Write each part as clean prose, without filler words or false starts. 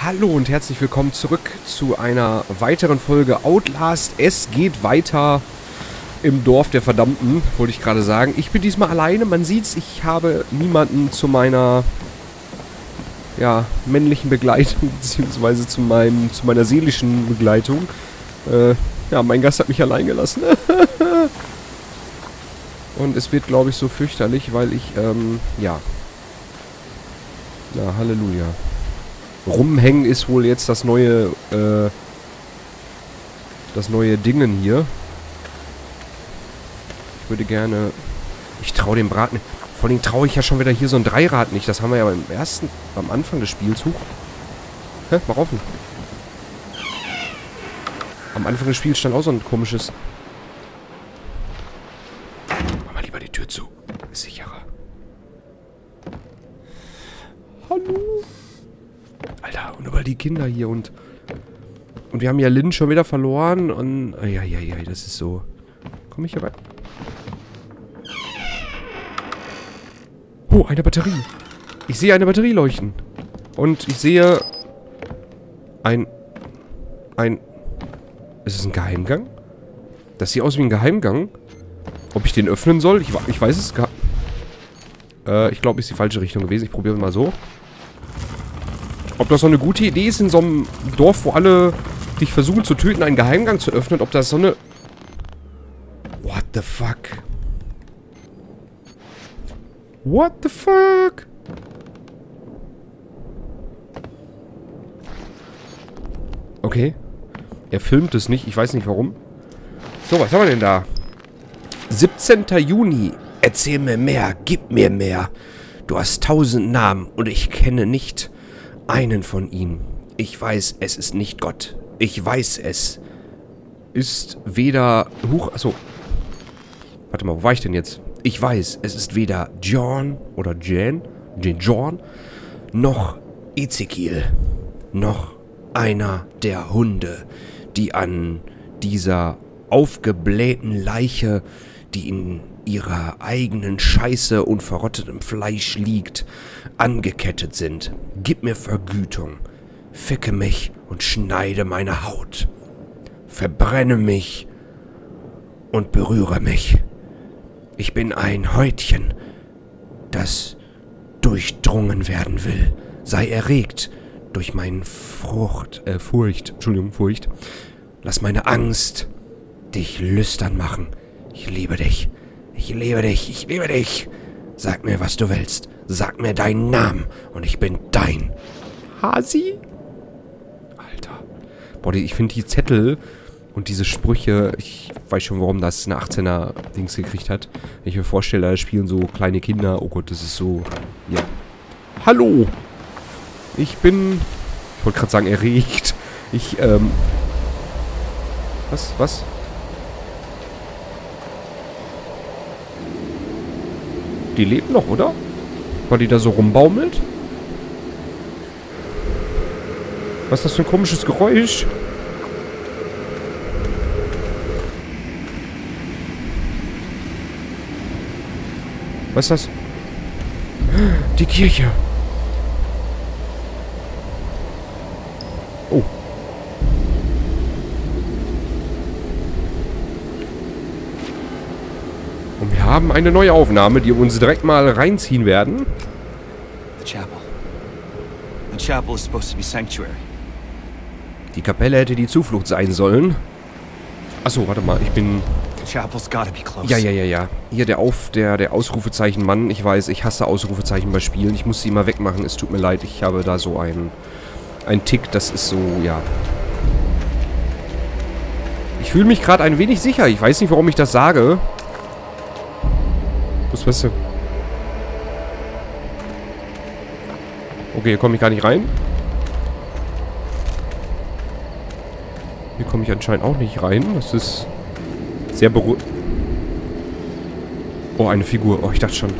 Hallo und herzlich willkommen zurück zu einer weiteren Folge Outlast. Es geht weiter im Dorf der Verdammten, wollte ich gerade sagen. Ich bin diesmal alleine, man sieht's, ich habe niemanden zu meiner, ja, männlichen Begleitung, beziehungsweise zu meiner seelischen Begleitung. Ja, mein Gast hat mich allein gelassen. Und es wird, glaube ich, so fürchterlich, weil ich, ja. Na, Halleluja. Rumhängen ist wohl jetzt das neue Dingen hier. Ich würde gerne... Ich traue dem Brat nicht. Vor allem traue ich ja schon wieder hier so ein Dreirad nicht. Das haben wir ja beim Anfang des Spiels. Huch. Hä? Mach offen. Am Anfang des Spiels stand auch so ein komisches... Mach mal lieber die Tür zu. Ist sicherer. Hallo? Alter, und überall die Kinder hier und wir haben ja Lynn schon wieder verloren und... Ja, das ist so... Komme ich hier rein? Oh, eine Batterie. Ich sehe eine Batterie leuchten. Und ich sehe... Ist es ein Geheimgang? Das sieht aus wie ein Geheimgang. Ob ich den öffnen soll? Ich weiß es gar... ich glaube, ist die falsche Richtung gewesen. Ich probiere mal so. Ob das so eine gute Idee ist, in so einem Dorf, wo alle dich versuchen zu töten, einen Geheimgang zu öffnen. Ob das so eine... What the fuck? What the fuck? Okay. Er filmt es nicht. Ich weiß nicht warum. So, was haben wir denn da? 17. Juni. Erzähl mir mehr. Gib mir mehr. Du hast 1000 Namen und ich kenne nicht... einen von ihnen. Ich weiß, es ist nicht Gott. Ich weiß es. Ist weder... Achso. Warte mal, wo war ich denn jetzt? Ich weiß, es ist weder John oder John, noch Ezekiel, noch einer der Hunde, die an dieser aufgeblähten Leiche, die in ihrer eigenen Scheiße und verrottetem Fleisch liegt, angekettet sind. Gib mir Vergütung. Ficke mich und schneide meine Haut. Verbrenne mich und berühre mich. Ich bin ein Häutchen, das durchdrungen werden will. Sei erregt durch meine Furcht. Lass meine Angst dich lüstern machen. Ich liebe dich. Ich liebe dich, ich liebe dich. Sag mir, was du willst. Sag mir deinen Namen und ich bin dein. Hasi? Alter. Boah, ich finde die Zettel und diese Sprüche, ich weiß schon, warum das eine 18er-Dings gekriegt hat. Wenn ich mir vorstelle, da spielen so kleine Kinder. Oh Gott, das ist so... Ja. Hallo! Ich wollte gerade sagen, erregt. Was? Die lebt noch, oder? Weil die da so rumbaumelt? Was ist das für ein komisches Geräusch? Was ist das? Die Kirche. Oh. Und wir haben eine neue Aufnahme, die wir uns direkt mal reinziehen werden. Die Kapelle hätte die Zuflucht sein sollen. Achso, warte mal, ich bin... Ja. Hier der Ausrufezeichen-Mann. Ich weiß, ich hasse Ausrufezeichen bei Spielen. Ich muss sie immer wegmachen. Es tut mir leid, ich habe da so einen Tick. Das ist so, ja... Ich fühle mich gerade ein wenig sicher. Ich weiß nicht, warum ich das sage. Was weißt du? Okay, hier komme ich gar nicht rein. Hier komme ich anscheinend auch nicht rein. Das ist sehr beruhigend. Oh, eine Figur. Oh, ich dachte schon.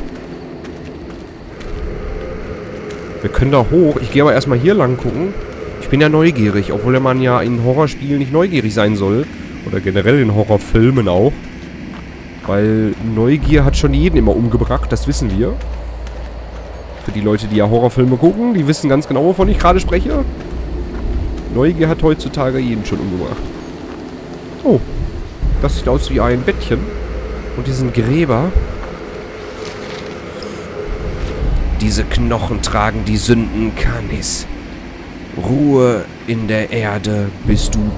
Wir können da hoch. Ich gehe aber erstmal hier lang gucken. Ich bin ja neugierig, obwohl man ja in Horrorspielen nicht neugierig sein soll. Oder generell in Horrorfilmen auch. Weil Neugier hat schon jeden immer umgebracht, das wissen wir. Für die Leute, die ja Horrorfilme gucken, die wissen ganz genau, wovon ich gerade spreche. Neugier hat heutzutage jeden schon umgebracht. Oh. Das sieht aus wie ein Bettchen. Und diesen Gräber. Diese Knochen tragen die Sünden Kanis. Ruhe in der Erde, bis du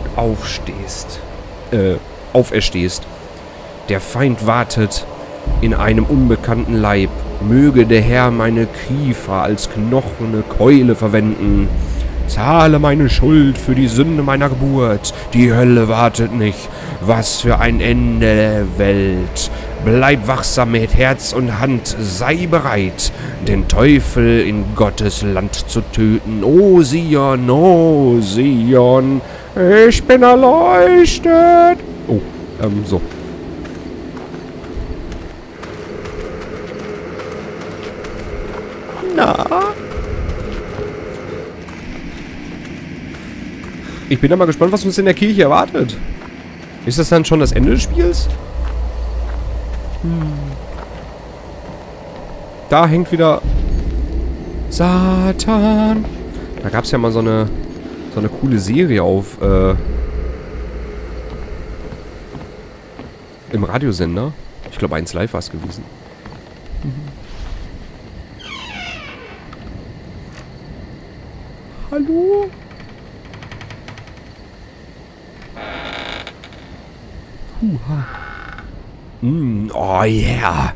auferstehst. Der Feind wartet in einem unbekannten Leib. Möge der Herr meine Kiefer als knochene Keule verwenden. Zahle meine Schuld für die Sünde meiner Geburt. Die Hölle wartet nicht. Was für ein Ende der Welt. Bleib wachsam mit Herz und Hand. Sei bereit, den Teufel in Gottes Land zu töten. O Sion, ich bin erleuchtet. Oh, so. Na? Ich bin da mal gespannt, was uns in der Kirche erwartet. Ist das dann schon das Ende des Spiels? Da hängt wieder Satan. Da gab es ja mal so eine coole Serie auf im Radiosender. Ich glaube, 1 Live war es gewesen. Hallo? Oh yeah.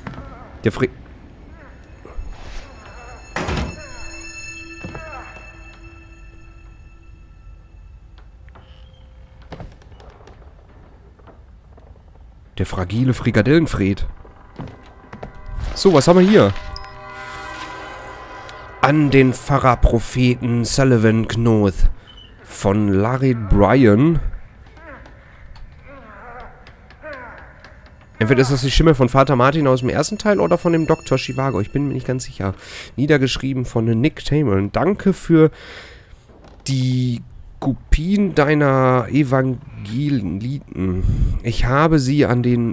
Der fragile Frikadellenfred. So, was haben wir hier? An den Pfarrerpropheten Sullivan Knoth von Larry Bryan. Entweder ist das die Stimme von Vater Martin aus dem ersten Teil oder von dem Dr. Zhivago. Ich bin mir nicht ganz sicher. Niedergeschrieben von Nick Tameln. Danke für die Kopien deiner Evangelien. Ich habe sie an den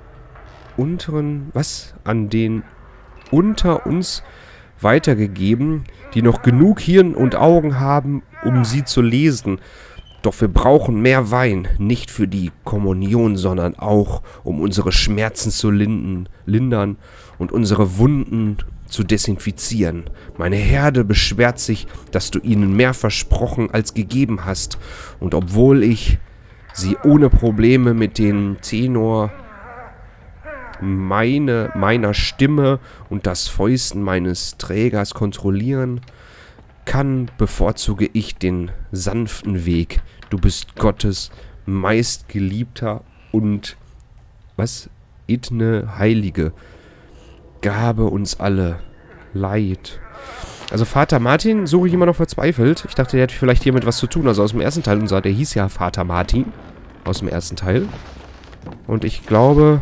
unter uns weitergegeben, die noch genug Hirn und Augen haben, um sie zu lesen. Doch wir brauchen mehr Wein, nicht für die Kommunion, sondern auch, um unsere Schmerzen zu lindern und unsere Wunden zu desinfizieren. Meine Herde beschwert sich, dass du ihnen mehr versprochen als gegeben hast. Und obwohl ich sie ohne Probleme mit dem Tenor meiner Stimme und das Fäusten meines Trägers kontrollieren kann, bevorzuge ich den sanften Weg. Du bist Gottes meistgeliebter und edne Heilige. Gabe uns alle Leid. Also Vater Martin suche ich immer noch verzweifelt. Ich dachte, der hätte vielleicht hiermit was zu tun. Also aus dem ersten Teil, der hieß ja Vater Martin. Aus dem ersten Teil. Und ich glaube...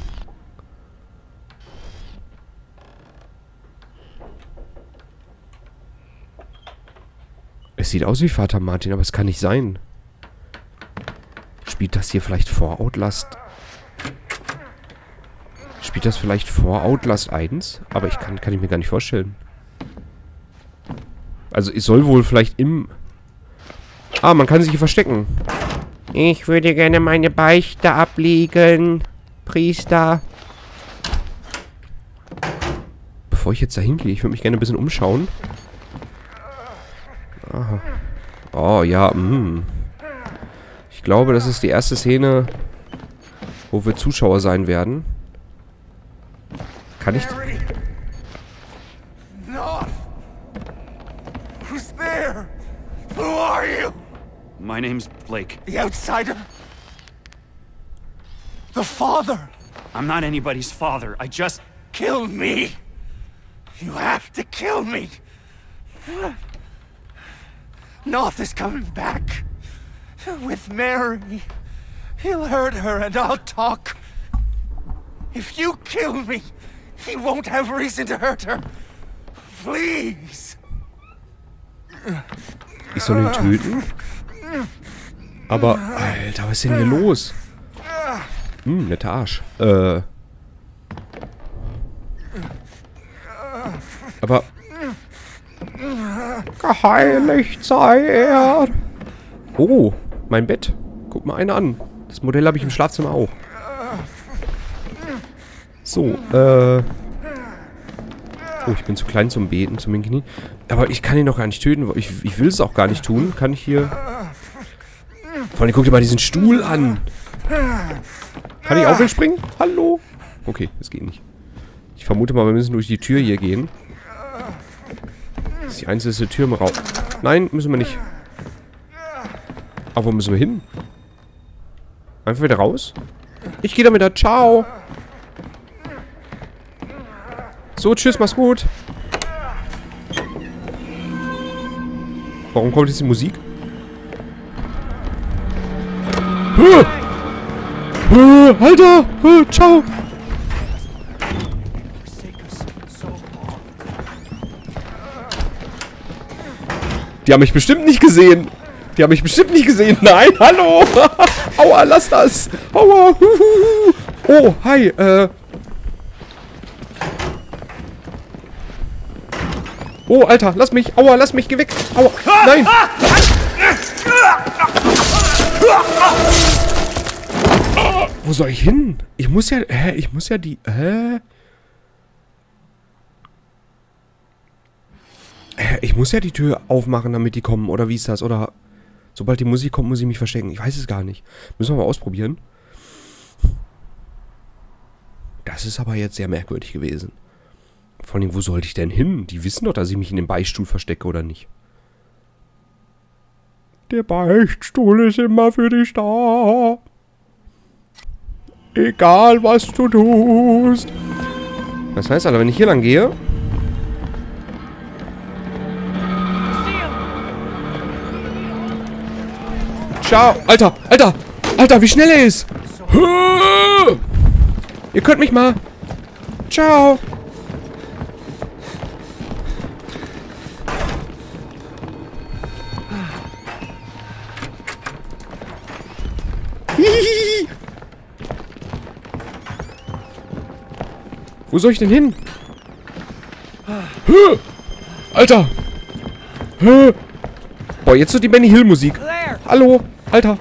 Es sieht aus wie Vater Martin, aber es kann nicht sein. Spielt das hier vielleicht vor Outlast? Spielt das vielleicht vor Outlast 1? Aber kann ich mir gar nicht vorstellen. Also es soll wohl vielleicht im... Ah, man kann sich hier verstecken. Ich würde gerne meine Beichte ablegen, Priester. Bevor ich jetzt da hingehe, ich würde mich gerne ein bisschen umschauen. Aha. Oh, ja, Ich glaube, das ist die erste Szene, wo wir Zuschauer sein werden. Kann ich... No. Who's there? Who are you? My name's Blake. The outsider? The father? I'm not anybody's father. I just... Kill me! You have to kill me! Noth is coming back. With Mary. He'll hurt her and I'll talk. If you kill me, he won't have reason to hurt her. Please. Ich soll ihn töten? Aber, Alter, was ist denn hier los? Netter Arsch. Aber... Geheiligt sei er. Oh, mein Bett. Guck mal einer an. Das Modell habe ich im Schlafzimmer auch. So, Oh, ich bin zu klein zum Beten, zum Knie. Aber ich kann ihn noch gar nicht töten. Ich will es auch gar nicht tun. Kann ich hier... Vor allem, guck dir mal diesen Stuhl an. Kann ich auch springen? Hallo? Okay, das geht nicht. Ich vermute mal, wir müssen durch die Tür hier gehen. Das ist die einzige Tür im Raum. Nein, müssen wir nicht. Aber wo müssen wir hin? Einfach wieder raus? Ich gehe da wieder. Ciao. So, tschüss, mach's gut. Warum kommt jetzt die Musik? Alter! Ciao! Die haben mich bestimmt nicht gesehen. Die haben mich bestimmt nicht gesehen. Nein, hallo! Aua, lass das! Aua! Oh, hi, Oh, Alter, lass mich! Aua, lass mich! Geh weg! Aua! Nein! Wo soll ich hin? Ich muss ja... Hä? Ich muss ja die... Hä? Ich muss ja die Tür aufmachen, damit die kommen. Oder wie ist das? Oder... Sobald die Musik kommt, muss ich mich verstecken. Ich weiß es gar nicht. Müssen wir mal ausprobieren. Das ist aber jetzt sehr merkwürdig gewesen. Vor allem, wo sollte ich denn hin? Die wissen doch, dass ich mich in dem Beichtstuhl verstecke, oder nicht? Der Beichtstuhl ist immer für dich da. Egal, was du tust. Das heißt, Alter, wenn ich hier lang gehe... Ciao. Alter, Alter. Alter, wie schnell er ist. Ihr könnt mich mal. Ciao. Wo soll ich denn hin? Alter! Boah, jetzt so die Benny Hill Musik. Hallo, Alter.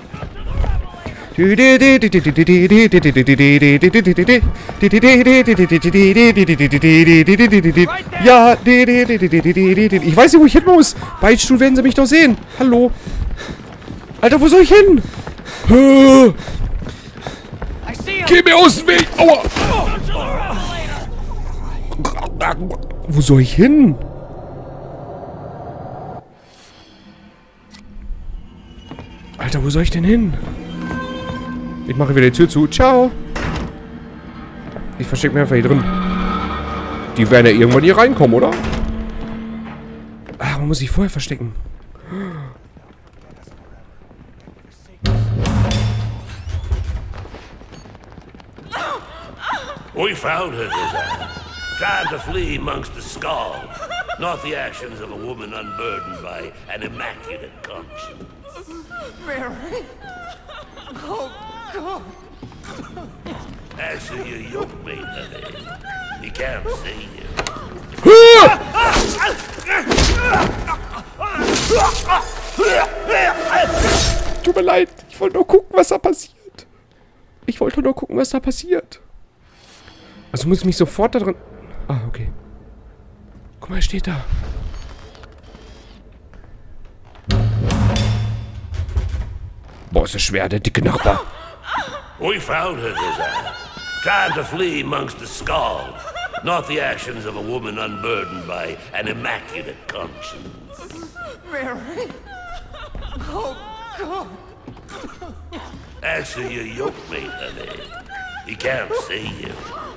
Ja, ich weiß nicht, wo ich hin muss. Beichtstuhl werden sie mich doch sehen. Hallo. Alter, wo soll ich hin? Geh mir aus dem Weg! Aua! Wo soll ich hin? Alter, wo soll ich denn hin? Ich mache wieder die Tür zu. Ciao! Ich verstecke mich einfach hier drin. Die werden ja irgendwann hier reinkommen, oder? Ah, wo muss ich vorher verstecken? We found her, Desire, trying to flee amongst the skulls, not the actions of a woman unburdened by an immaculate conscience. Mary! Oh, God! Answer your yoke mate, honey. He can't see you. Tut mir leid, ich wollte nur gucken, was da passiert. Ich wollte nur gucken, was da passiert. Also muss ich mich sofort da drin... Ah, okay. Guck mal, er steht da. Boah, ist das schwer, der dicke Nachbar. We found her, Desire, trying to flee amongst the skulls, not the actions of a woman unburdened by an immaculate conscience. Mary! Oh, God! Answer your yoke mate, honey. He can't see you.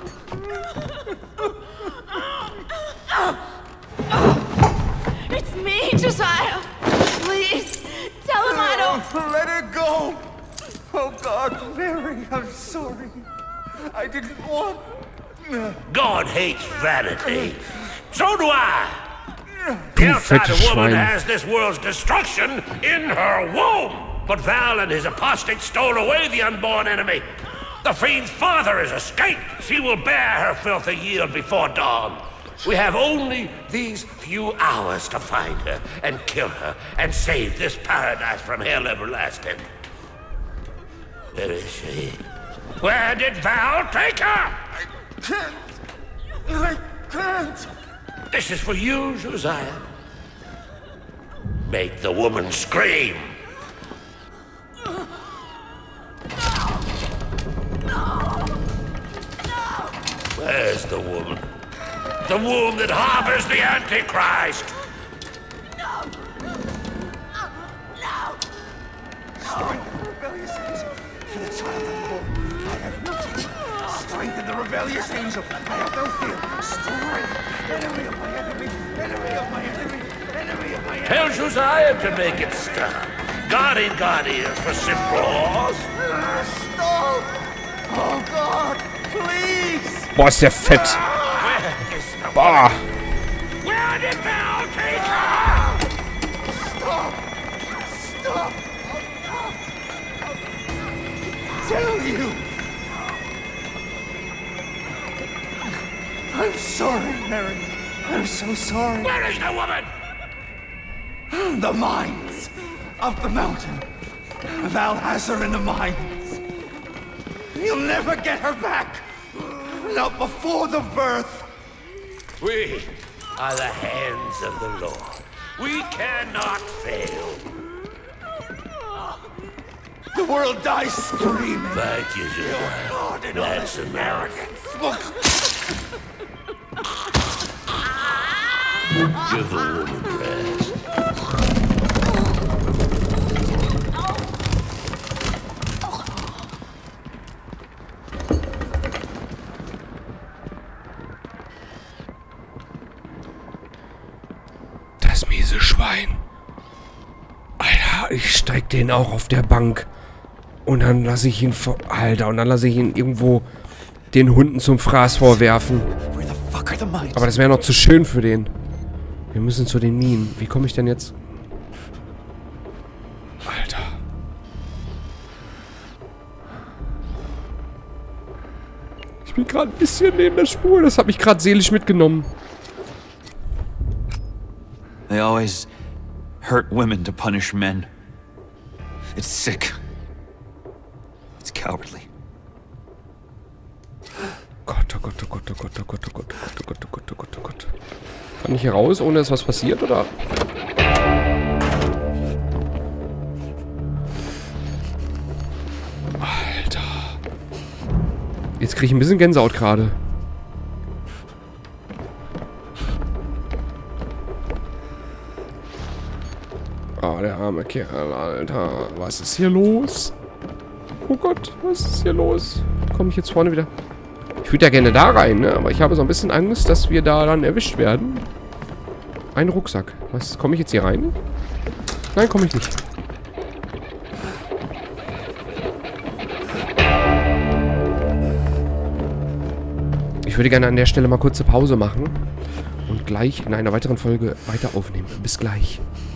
It's me, Josiah. Please, tell him I don't... Let her go! Oh, God, Mary, I'm sorry. I didn't want... God hates vanity. So do I. Du The outside fettes woman Schwein. has this world's destruction in her womb. But Val and his apostate stole away the unborn enemy. The fiend's father has escaped. She will bear her filthy yield before dawn. We have only these few hours to find her and kill her and save this paradise from hell everlasting. Where is she? Where did Val take her? I can't. This is for you, Josiah. Make the woman scream. Where's the woman? The womb that harbors the Antichrist! Strengthen the rebellious angel for the child unborn. I have no fear. Strengthen the rebellious angel. I have no fear. Strength. Enemy of my enemy. Enemy of my enemy. Enemy of my enemy. Tell Josiah to make it stop. God ain't got ears for simple laws. Stop! Oh God, please! Boah, ist der fett. Where is the Boah. Where did Val take her? Stop! Stop! Tell you! I'm sorry, Mary. I'm so sorry. Where is the woman? The mines of the mountain. Val has her in the mines. You'll never get her back. Not before the birth. We are the hands of the Lord. We cannot fail. The world dies screaming. Thank you, Josiah. God and all That's this American. smoke. Give the woman rest. Das miese Schwein. Alter, ich steig den auch auf der Bank. Und dann lasse ich ihn Alter, und dann lasse ich ihn irgendwo den Hunden zum Fraß vorwerfen. Where the fuck are the mines? Aber das wäre noch zu schön für den. Wir müssen zu den Minen. Wie komme ich denn jetzt? Alter. Ich bin gerade ein bisschen neben der Spur. Das hat mich gerade seelisch mitgenommen. They always hurt women to punish men. It's sick. It's cowardly. Gott, oh Gott, oh Gott, oh Gott, oh Gott, oh Gott, oh Gott, oh Gott, oh Gott, oh Gott. Kann ich hier raus, ohne dass was passiert, oder? Alter. Jetzt kriege ich ein bisschen Gänsehaut gerade. Oh, der arme Kerl, Alter. Was ist hier los? Oh Gott, was ist hier los? Komme ich jetzt vorne wieder? Ich würde ja gerne da rein, ne? Aber ich habe so ein bisschen Angst, dass wir da dann erwischt werden. Ein Rucksack. Was? Komme ich jetzt hier rein? Nein, komme ich nicht. Ich würde gerne an der Stelle mal kurze Pause machen. Und gleich in einer weiteren Folge weiter aufnehmen. Bis gleich.